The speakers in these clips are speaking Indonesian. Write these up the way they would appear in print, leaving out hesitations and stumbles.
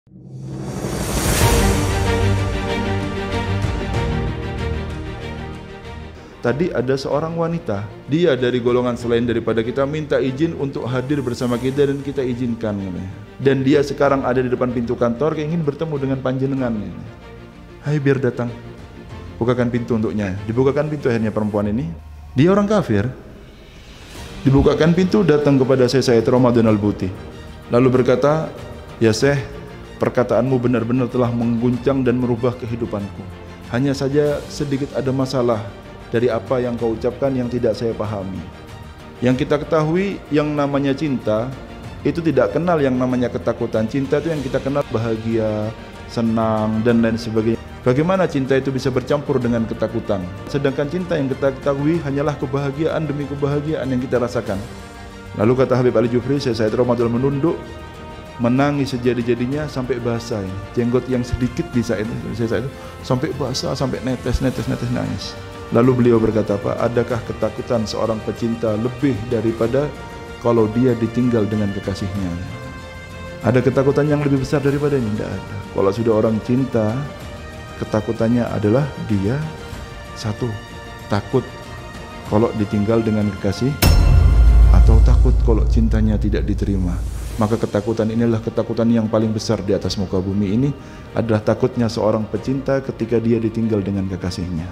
Tadi ada seorang wanita, dia dari golongan selain daripada kita, minta izin untuk hadir bersama kita dan kita izinkan. Dan dia sekarang ada di depan pintu kantor, ingin bertemu dengan panjenengan. Hai, biar datang, bukakan pintu untuknya. Dibukakan pintu, akhirnya perempuan ini, dia orang kafir. Dibukakan pintu, datang kepada saya Ramadan Al-Buti, lalu berkata, ya Syekh, perkataanmu benar-benar telah mengguncang dan merubah kehidupanku. Hanya saja sedikit ada masalah dari apa yang kau ucapkan yang tidak saya pahami. Yang kita ketahui, yang namanya cinta itu tidak kenal yang namanya ketakutan. Cinta itu yang kita kenal bahagia, senang, dan lain sebagainya. Bagaimana cinta itu bisa bercampur dengan ketakutan? Sedangkan cinta yang kita ketahui hanyalah kebahagiaan demi kebahagiaan yang kita rasakan. Lalu kata Habib Ali Jufri, saya Ramadan menunduk, menangis sejadi-jadinya sampai basah. Jenggot yang sedikit di saat itu sampai basah, sampai netes nangis. Lalu beliau berkata, Pak, adakah ketakutan seorang pecinta lebih daripada kalau dia ditinggal dengan kekasihnya? Ada ketakutan yang lebih besar daripada ini? Tidak ada. Kalau sudah orang cinta, ketakutannya adalah dia satu, takut kalau ditinggal dengan kekasih, atau takut kalau cintanya tidak diterima. Maka ketakutan inilah ketakutan yang paling besar di atas muka bumi ini, adalah takutnya seorang pecinta ketika dia ditinggal dengan kekasihnya.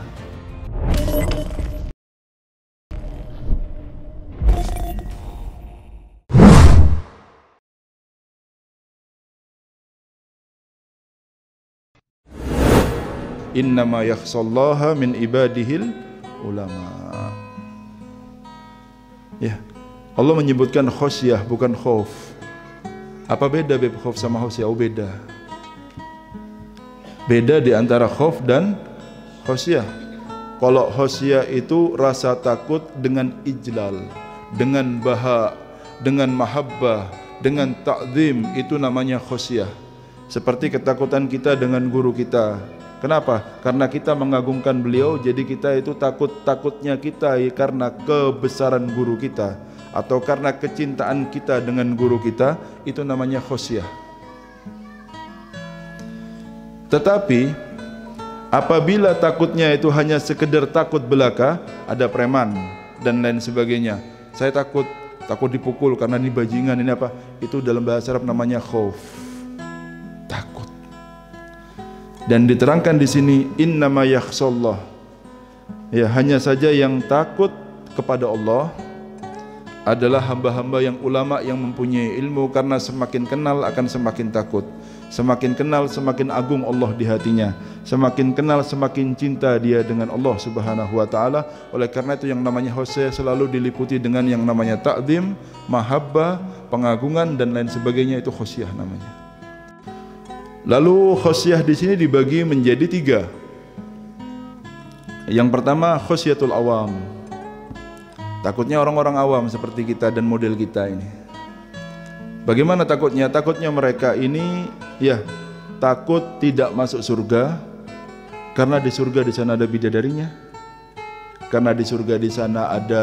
Innama yakhshallaha min ibadihil ulama. Ya, Allah menyebutkan khosyah bukan khauf. Apa beda khauf sama khosyah? Oh, beda. Beda di antara khauf dan khosyah. Kalau khosyah itu rasa takut dengan ijlal, dengan baha, dengan mahabbah, dengan ta'zim, itu namanya khosyah. Seperti ketakutan kita dengan guru kita. Kenapa? Karena kita mengagungkan beliau, jadi kita itu takutnya kita karena kebesaran guru kita, atau karena kecintaan kita dengan guru kita, itu namanya khosyah. Tetapi apabila takutnya itu hanya sekedar takut belaka, ada preman dan lain sebagainya, saya takut dipukul karena ini bajingan, ini apa, itu dalam bahasa Arab namanya khauf. Dan diterangkan di sini, innama yakhshallah, ya, hanya saja yang takut kepada Allah adalah hamba-hamba yang ulama yang mempunyai ilmu, karena semakin kenal akan semakin takut, semakin kenal semakin agung Allah di hatinya, semakin kenal semakin cinta dia dengan Allah Subhanahu wa taala. Oleh karena itu yang namanya khosyah selalu diliputi dengan yang namanya ta'zim, mahabbah, pengagungan dan lain sebagainya, itu khosyah namanya. Lalu khosyah di sini dibagi menjadi 3. Yang pertama khosyatul awam, takutnya orang-orang awam seperti kita dan model kita ini. Bagaimana takutnya? Takutnya mereka ini, ya, takut tidak masuk surga karena di surga di sana ada bidadarinya, karena di surga di sana ada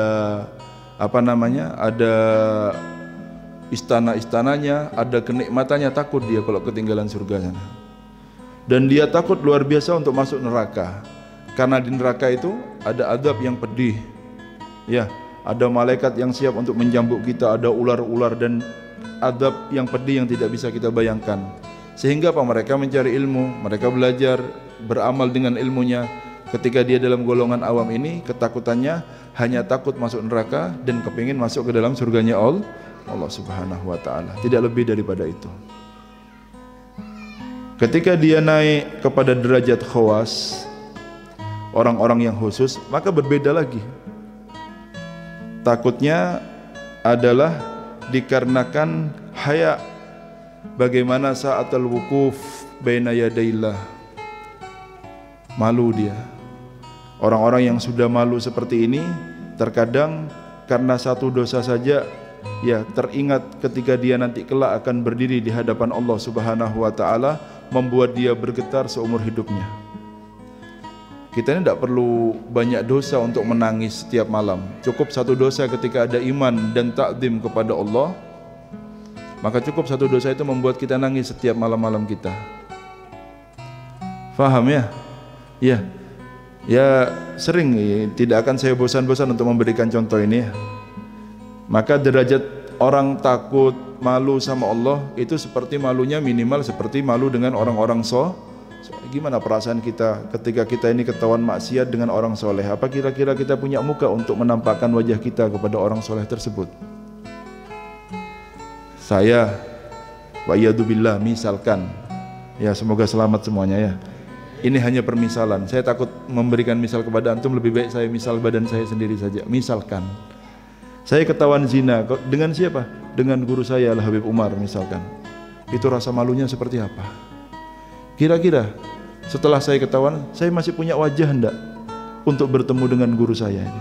ada istana-istananya, ada kenikmatannya. Takut dia kalau ketinggalan surga sana. Dan dia takut luar biasa untuk masuk neraka, karena di neraka itu ada azab yang pedih. Ya, ada malaikat yang siap untuk menjambuk kita, ada ular-ular dan azab yang pedih yang tidak bisa kita bayangkan. Sehingga apa? Mereka mencari ilmu, mereka belajar, beramal dengan ilmunya. Ketika dia dalam golongan awam ini, ketakutannya hanya takut masuk neraka dan kepingin masuk ke dalam surganya Allah Subhanahu wa ta'ala, tidak lebih daripada itu. Ketika dia naik kepada derajat khawas, orang-orang yang khusus, maka berbeda lagi. Takutnya adalah dikarenakan haya, bagaimana sa'atul wukuf baina yadaillah, malu dia. Orang-orang yang sudah malu seperti ini, terkadang karena satu dosa saja, ya, teringat ketika dia nanti kelak akan berdiri di hadapan Allah Subhanahu wa ta'ala, membuat dia bergetar seumur hidupnya. Kita ini tidak perlu banyak dosa untuk menangis setiap malam. Cukup satu dosa ketika ada iman dan takzim kepada Allah, maka cukup satu dosa itu membuat kita nangis setiap malam-malam kita. Faham ya? Ya. Ya sering, tidak akan saya bosan-bosan untuk memberikan contoh ini ya. Maka derajat orang takut malu sama Allah itu seperti malunya minimal seperti malu dengan orang-orang gimana perasaan kita ketika kita ini ketahuan maksiat dengan orang soleh? Apa kira-kira kita punya muka untuk menampakkan wajah kita kepada orang soleh tersebut? Saya wa'iyadzubillah misalkan, ya semoga selamat semuanya ya. Ini hanya permisalan. Saya takut memberikan misal kepada antum, lebih baik saya misal badan saya sendiri saja. Misalkan saya ketahuan zina dengan siapa? Dengan guru saya Al Habib Umar misalkan. Itu rasa malunya seperti apa? Kira-kira setelah saya ketahuan, saya masih punya wajah enggak untuk bertemu dengan guru saya ini?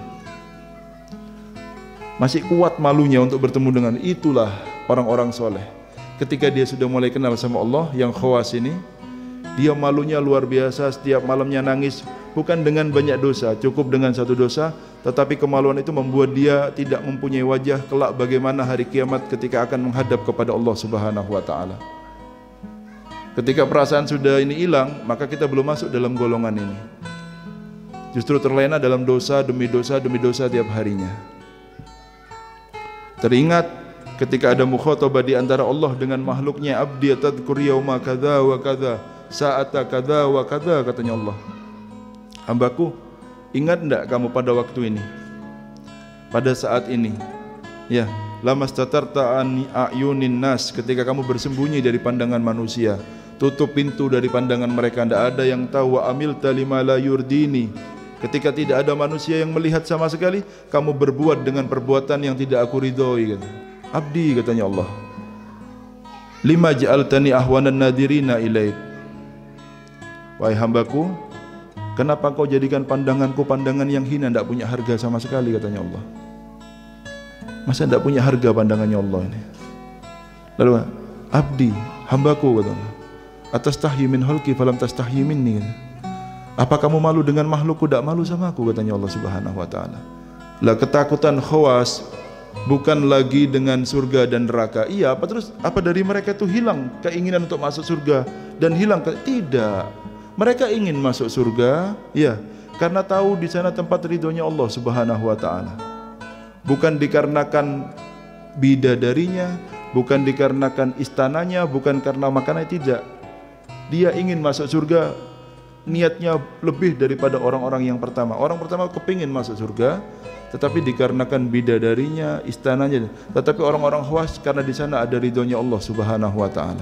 Masih kuat malunya untuk bertemu dengan, itulah orang-orang soleh. Ketika dia sudah mulai kenal sama Allah, yang khawas ini, dia malunya luar biasa, setiap malamnya nangis, bukan dengan banyak dosa, cukup dengan satu dosa, tetapi kemaluan itu membuat dia tidak mempunyai wajah kelak bagaimana hari kiamat ketika akan menghadap kepada Allah Subhanahu wa taala. Ketika perasaan sudah ini hilang, maka kita belum masuk dalam golongan ini. Justru terlena dalam dosa demi dosa demi dosa tiap harinya. Teringat ketika ada mukhatabah di antara Allah dengan makhluknya, abdi tadhkur yauma kadza wa kadza, sa'ata kadza wa kadza, katanya Allah. Hambaku, ingat enggak kamu pada waktu ini? Pada saat ini. Ya, lamastatarta an ayunin nas, ketika kamu bersembunyi dari pandangan manusia. Tutup pintu dari pandangan mereka, tidak ada yang tahu. Wa amilta lima la yurdini, ketika tidak ada manusia yang melihat sama sekali, kamu berbuat dengan perbuatan yang tidak aku ridhoi. Abdi, katanya Allah, lima ja'altani ahwanan nadirina ilaik, wahai hambaku, kenapa kau jadikan pandanganku pandangan yang hina, tidak punya harga sama sekali, katanya Allah. Masa tidak punya harga pandangannya Allah ini? Lalu abdi, hambaku, kata Allah, atastahyi min khalqi falam tastahyi minni, apa kamu malu dengan makhlukku, tidak malu sama aku, katanya Allah Subhanahu wa taala. Lah ketakutan khawas bukan lagi dengan surga dan neraka. Iya, apa dari mereka itu hilang keinginan untuk masuk surga dan hilang tidak. Mereka ingin masuk surga, ya, karena tahu di sana tempat ridhonya Allah Subhanahu wa taala. Bukan dikarenakan bidadarinya, bukan dikarenakan istananya, bukan karena makanannya, tidak. Dia ingin masuk surga, niatnya lebih daripada orang-orang yang pertama. Orang pertama kepingin masuk surga, tetapi dikarenakan bidadarinya, istananya. Tetapi orang-orang khawas karena di sana ada ridhonya Allah Subhanahu wa taala.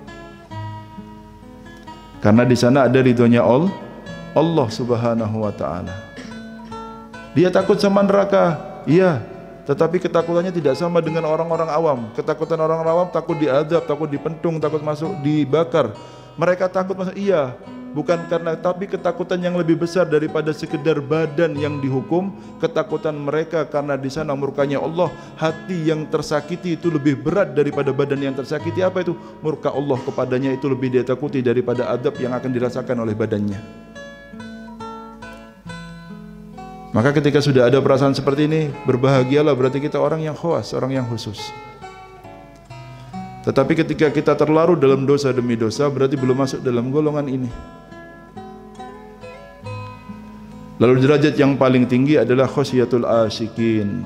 Karena di sana ada ridhonya Allah Subhanahu wa taala. Dia takut sama neraka, iya, tetapi ketakutannya tidak sama dengan orang-orang awam. Ketakutan orang awam takut diazab, takut dipentung, takut masuk dibakar. Mereka takut masuk, iya, bukan karena, tapi ketakutan yang lebih besar daripada sekedar badan yang dihukum. Ketakutan mereka karena di sana murkanya Allah. Hati yang tersakiti itu lebih berat daripada badan yang tersakiti. Apa itu? Murka Allah kepadanya itu lebih dia takuti daripada adab yang akan dirasakan oleh badannya. Maka ketika sudah ada perasaan seperti ini, berbahagialah, berarti kita orang yang khawas, orang yang khusus. Tetapi ketika kita terlarut dalam dosa demi dosa, berarti belum masuk dalam golongan ini. Lalu derajat yang paling tinggi adalah khosyatul asyikin,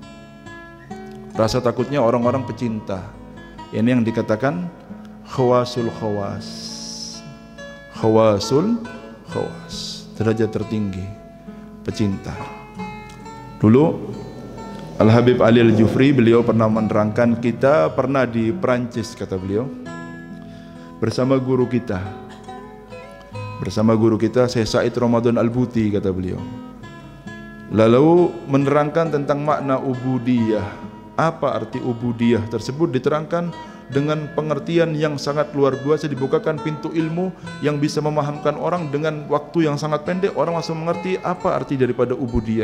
rasa takutnya orang-orang pecinta. Ini yang dikatakan khawasul khawas. Khawasul khawas, derajat tertinggi, pecinta. Dulu Al Habib Ali Al Jufri, beliau pernah menerangkan, kita pernah di Perancis, kata beliau, bersama guru kita. Bersama guru kita, Syekh Said Ramadan Al-Buti, kata beliau. Lalu menerangkan tentang makna ubudiyah. Apa arti ubudiyah tersebut? Diterangkan dengan pengertian yang sangat luar biasa, dibukakan pintu ilmu yang bisa memahamkan orang dengan waktu yang sangat pendek. Orang langsung mengerti apa arti daripada ubudiyah.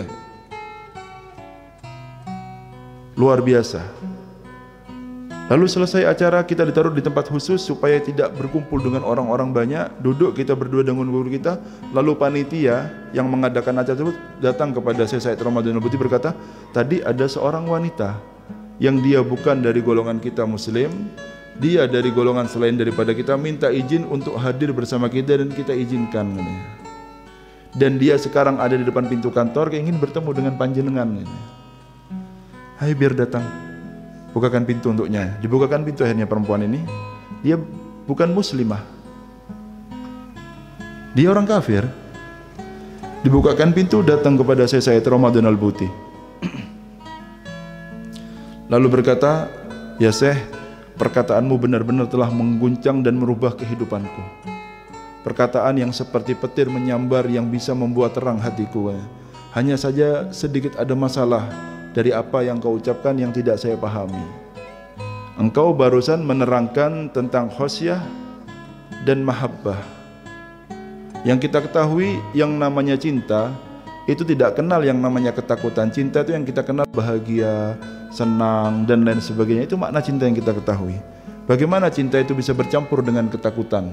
Luar biasa. Lalu selesai acara, kita ditaruh di tempat khusus supaya tidak berkumpul dengan orang-orang banyak. Duduk kita berdua dengan guru kita. Lalu panitia yang mengadakan acara tersebut datang kepada Syekh Said Ramadan Al-Buti berkata, tadi ada seorang wanita yang dia bukan dari golongan kita muslim, dia dari golongan selain daripada kita, minta izin untuk hadir bersama kita dan kita izinkan. Dan dia sekarang ada di depan pintu kantor, ingin bertemu dengan panjenengan. Hai, biar datang, bukakan pintu untuknya. Dibukakan pintu, akhirnya perempuan ini, dia bukan muslimah, dia orang kafir. Dibukakan pintu, datang kepada saya, Sayyid Ramadan Al-Buti. Lalu berkata, ya Syekh, perkataanmu benar-benar telah mengguncang dan merubah kehidupanku. Perkataan yang seperti petir menyambar yang bisa membuat terang hatiku. Hanya saja sedikit ada masalah dari apa yang kau ucapkan yang tidak saya pahami. Engkau barusan menerangkan tentang khosyah dan mahabbah. Yang kita ketahui yang namanya cinta itu tidak kenal yang namanya ketakutan. Cinta itu yang kita kenal bahagia, senang dan lain sebagainya. Itu makna cinta yang kita ketahui. Bagaimana cinta itu bisa bercampur dengan ketakutan?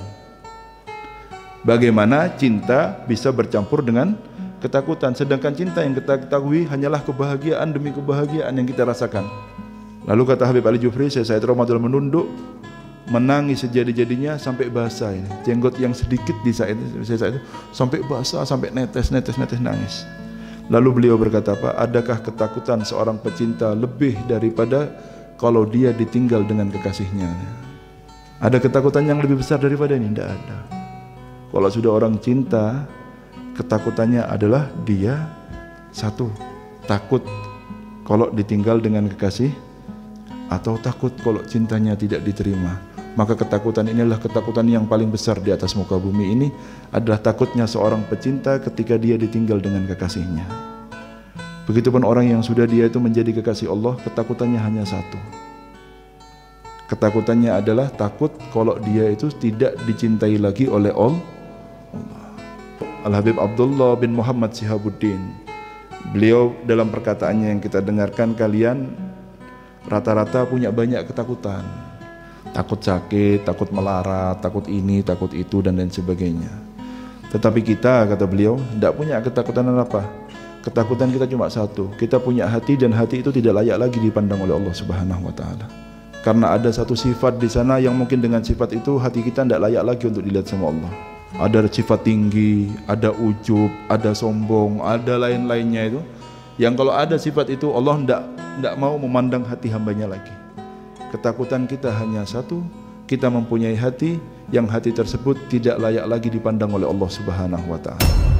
Bagaimana cinta bisa bercampur dengan ketakutan? Sedangkan cinta yang kita ketahui hanyalah kebahagiaan demi kebahagiaan yang kita rasakan. Lalu kata Habib Ali Jufri, Sayyid Ramadan menunduk, menangis sejadi-jadinya sampai basah. Ini jenggot yang sedikit di saat itu sampai basah, sampai netes nangis. Lalu beliau berkata, Pak, adakah ketakutan seorang pecinta lebih daripada kalau dia ditinggal dengan kekasihnya? Ada ketakutan yang lebih besar daripada ini? Tidak ada. Kalau sudah orang cinta, ketakutannya adalah dia satu, takut kalau ditinggal dengan kekasih, atau takut kalau cintanya tidak diterima. Maka ketakutan inilah ketakutan yang paling besar di atas muka bumi ini, adalah takutnya seorang pecinta ketika dia ditinggal dengan kekasihnya. Begitupun orang yang sudah dia itu menjadi kekasih Allah, ketakutannya hanya satu. Ketakutannya adalah takut kalau dia itu tidak dicintai lagi oleh Allah. Al-Habib Abdullah bin Muhammad Shihabuddin, beliau dalam perkataannya yang kita dengarkan, kalian rata-rata punya banyak ketakutan. Takut sakit, takut melarat, takut ini, takut itu dan lain sebagainya. Tetapi kita, kata beliau, tidak punya ketakutan apa? Ketakutan kita cuma satu, kita punya hati dan hati itu tidak layak lagi dipandang oleh Allah Subhanahu wa taala. Karena ada satu sifat di sana yang mungkin dengan sifat itu hati kita tidak layak lagi untuk dilihat sama Allah. Ada sifat tinggi, ada ujub, ada sombong, ada lain-lainnya itu. Yang kalau ada sifat itu Allah tidak mau memandang hati hambanya lagi. Ketakutan kita hanya satu, kita mempunyai hati yang hati tersebut tidak layak lagi dipandang oleh Allah Subhanahu wa taala.